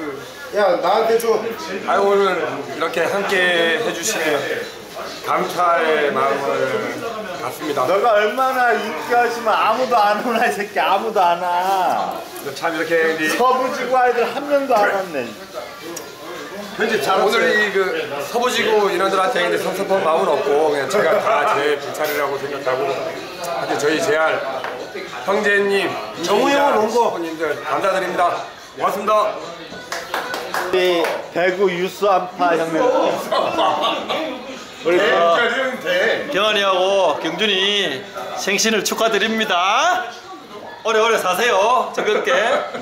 야 나한테 줘. 아유 오늘 이렇게 함께 해주시는 감사의 마음을 갖습니다. 너가 얼마나 인기하시면 아무도 안 오나 이 새끼. 아무도 안 와. 참 이렇게 이제 서부지구 아이들 한 명도 안 왔네. 오늘 그 서부지구 인원들한테 섭섭한 마음은 없고 그냥 제가 다 제 불찰이라고 생각하고 하여튼 저희 JR 형제님, 정우영은 온 거. 분님들 감사드립니다. 고맙습니다. 우리 대구 유스 안파 형님. 우리 경환이하고 경준이 생신을 축하드립니다. 오래오래 사세요. 즐겁게.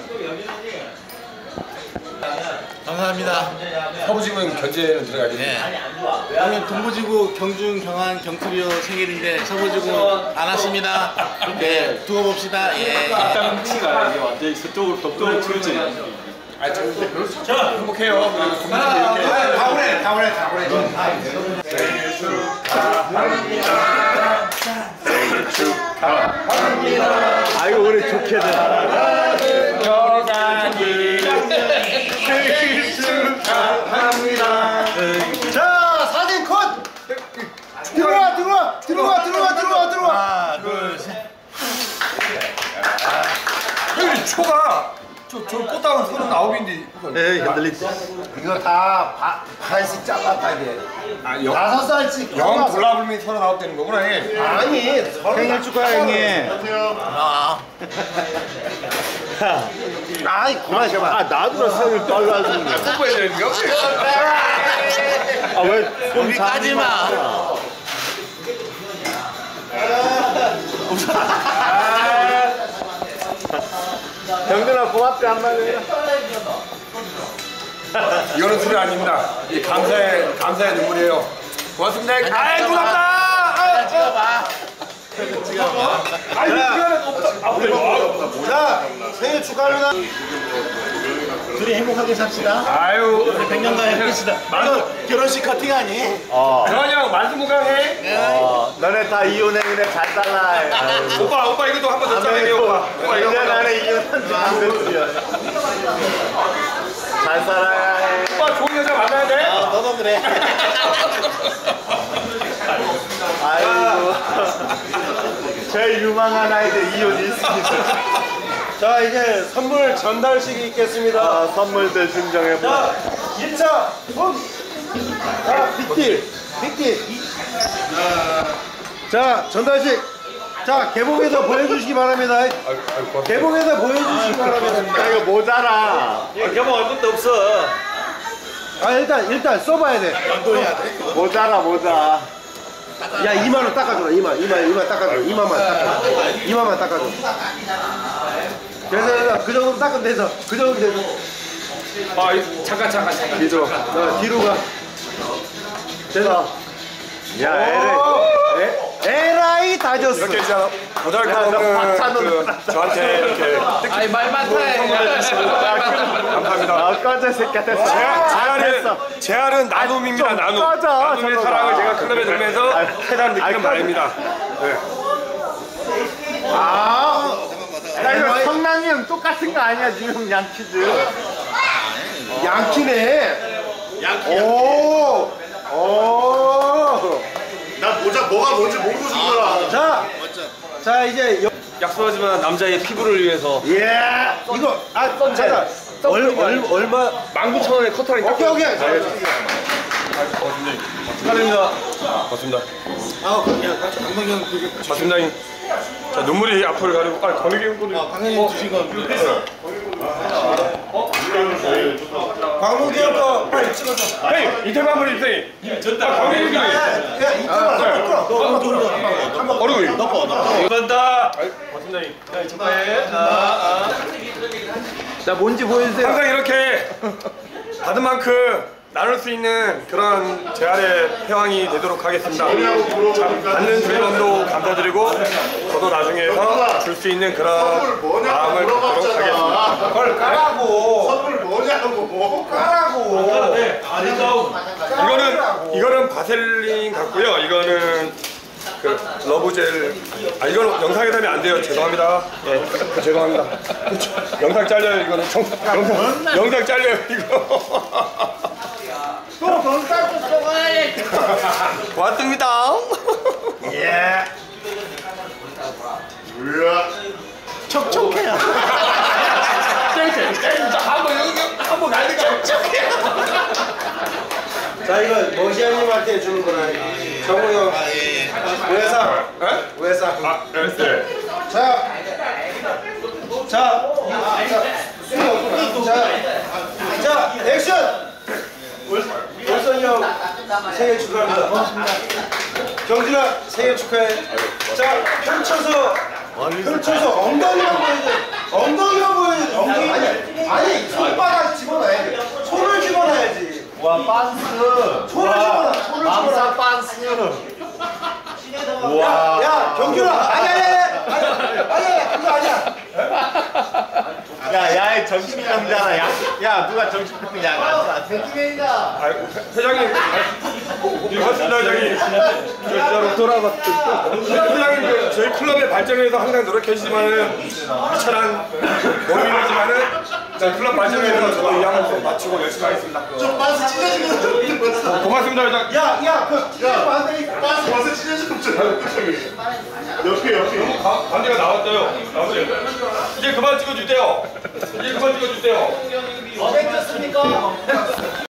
감사합니다. 서부지구는 견제는 들어가야지. 오늘 동부지구 경중 경한 경트리오 생일인데 서부지구 안 왔습니다. 네, 두고 봅시다. 예. 땅치가 완전히 서쪽으로 독도로 치우지. 아, 저 행복해요. 다 보내. 생일 축하합니다. 아이고 우리 좋게들. 생일 축하합니다. 자, 사진 컷. 들어와. 하나, 둘, 셋. 형님 초가 저 꽃다운 39인데 에이 흔들리지. 이거 다 반씩 잘라야 돼. 아, 5살씩. 영 골라불면 39 되는 거구나. 아니, 생일 축하 형님. 아이, 그만 좀. 아 나도 생일 빨라지는 거. 뽀뽀해야 되는 거? 아왜 여기까지 마. 경준아 고맙대 한마디 해라. 이거는 소리 아닙니다. 이 감사의 눈물이에요. 고맙습니다. 아이 고맙다. 자, 생일 축하합니다. 둘이 행복하게 삽시다. 아유 100년간 행복합시다. 이거 결혼식 커팅 아니? 그냥 말씀무강해. 너네 다 이혼했는데 잘 살라. 오빠 이것도 한 번 더 짜내게 오빠. 오빠 이거 1년 안에 이혼한지 안 됐지요. 잘 살아야 해. 오빠 좋은 여자 만나야 돼. 너도 그래. 아이고. 제일 유망한 아이들 이혼 있습니다. 자, 이제 선물 전달식이 있겠습니다. 아, 선물들 증정해봐. 자, 1차 손. 자, 빅딜. 자, 전달식. 자, 개봉해서 보여주시기 바랍니다. 개봉해서 보여주시기 바랍니다. 야, 이거 모자라. 경험할 것도 없어. 아, 일단 써봐야 돼. 모자. 야, 2만 원 닦아줘라. 2만 닦아줘. 2만만 닦아줘. 그래서 그 정도 닦으면 돼서. 그 정도 돼서. 아 잠깐. 뒤로. 뒤로 가. 됐어. 야, 에라이 다 줬어. 이렇게 있잖아. 고등학교 야, 너 박찬호 그 저한테 이렇게 아이 말 많다. 감사합니다. 꺼져 새끼야 됐어. 제알은 나눔입니다. 나눔. 꺼져, 나눔의 저거 사랑을 봐. 제가 클럽에 들으면서 세단 느끼는 바입니다. 야, 이거 성남이 형 똑같은 거 아니야 지금 양키즈. 양키네. 오. 나 뭐가 뭔지 모르고 준 거라. 자, 이제 약속하지만 남자의 피부를 위해서. 예. 이거 잠깐. 얼마? 19,000원에 커터링 딱. 오케이. 축하드립니다. 맞습니다. 강동경 맞습니다. 자 눈물이 앞으로 가리고 권익이 형도 강현이 주신 거. 광무기형 거 빨리 찍어줘. 헤이 인터뷰 한번 해주세요. 전달 권익이 어르고 감사합니다. 맞습니다. 축하해. 자, 뭔지 보여주세요. 항상 이렇게 받은 만큼 나눌 수 있는 그런 재활의 태왕이 되도록 하겠습니다. 받는 주인원도 감사드리고 저도 나중에서 줄 수 있는 그런 마음을 갖도록 하겠습니다. 그걸 까라고. 선물 뭐냐고. 까라고. 이거는 바셀린 같고요. 이거는 그 러브젤. 아 이건 영상에 담으면 안 돼요. 죄송합니다. 예, 죄송합니다. 영상 잘려요. 이거는 영상 잘려요. 이거. 또돈 깎고 써가야 왔습니다. 예. 으아. 촉촉해요. 한번 날리가. 자 이거 머시아님한테 주는 거라. 정우 형. 우회상. 우회상. 아, 네. 자. 자, 액션! 월선이 형 생일 축하합니다. 경진아 생일 축하해. 자, 펼쳐서 엉덩이만 보여줘. 엉덩이만 보여줘. 엉덩이 아니 손바닥 집어넣어야지. 손을 집어넣어야지. 와, 빤스. 손을 집어넣어. 남사 빤스. 야, 경준아. 아니야. 그거 아니야. 야, 정신병자다. 야, 누가 정신병자야? 대기맨이다. 아, 회장님. 고맙습니다, 회장님. 진짜로 돌아봤죠. 회장님, 그 저희 클럽의 발전을 위해서 항상 노력해 주시지만은 비천한 농민이지만은 저희 클럽 발전을 위해서 저도 이 양을 맞추고 열심히 하겠습니다. 좀 빤스 찢어지거든. 고맙습니다, 회장. 야, 그 찢어지면 안 되니까. 빤스 벌써 찢어지거든. 옆에. 관계가 나왔어요. 이제 그만 찍어주세요.